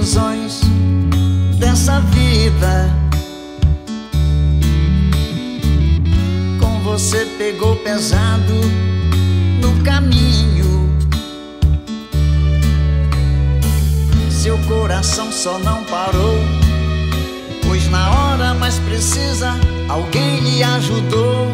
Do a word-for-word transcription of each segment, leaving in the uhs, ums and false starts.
ilusões dessa vida. Com você pegou pesado no caminho. Seu coração só não parou, pois na hora mais precisa alguém lhe ajudou.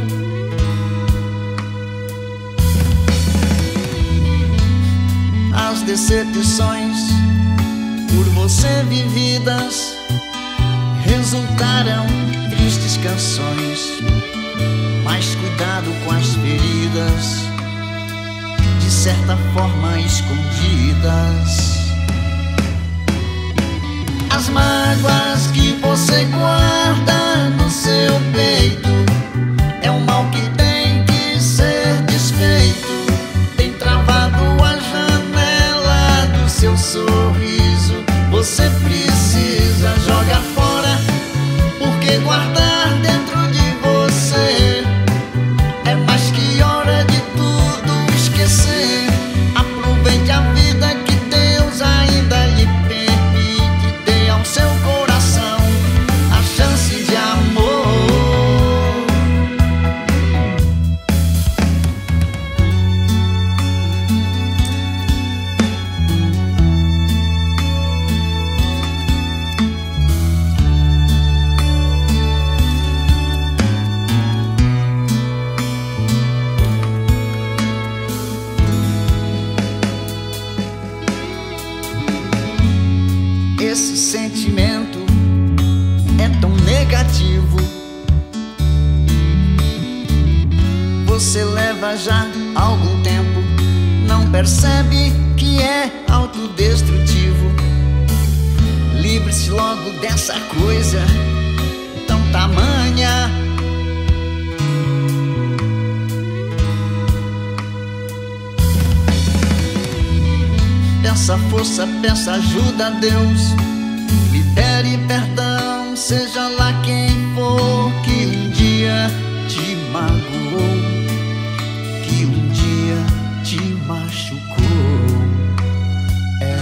As decepções por você vividas resultaram tristes canções. Mas cuidado com as feridas, de certa forma escondidas. As mágoas que você guarda no seu peito é um mal que tem que ser desfeito. Tem travado a janela do seu sorriso. Você precisa jogar fora, porque guardar dentro de você é mais que hora de tudo esquecer. Aproveite a vida que Deus ainda lhe permite. Dê ao seu coração a chance de amor. Esse sentimento é tão negativo. Você leva já algum tempo, não percebe que é autodestrutivo. Livre-se logo dessa coisa tão tamanha. Peça força, peça ajuda a Deus. Libere perdão, seja lá quem for que um dia te magoou, que um dia te machucou. É.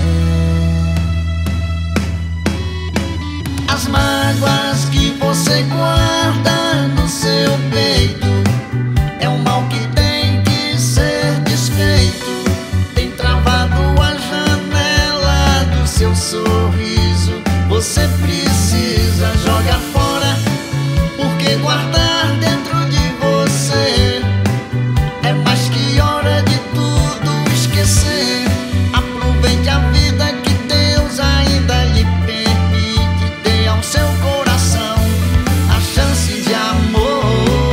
As mágoas que você guarda no seu peito é um mal que tem que ser desfeito. Tem travado a janela do seu sorriso. Você precisa jogar fora, porque guardar dentro de você é mais que hora de tudo esquecer. Aproveite a vida que Deus ainda lhe permite. Dê ao seu coração a chance de amor.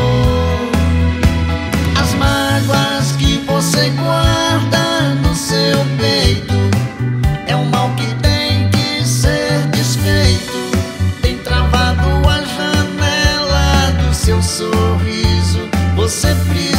As mágoas que você guarda no seu peito é um mal que tem que ser desfeito. Tem travado a janela do seu sorriso. Você precisa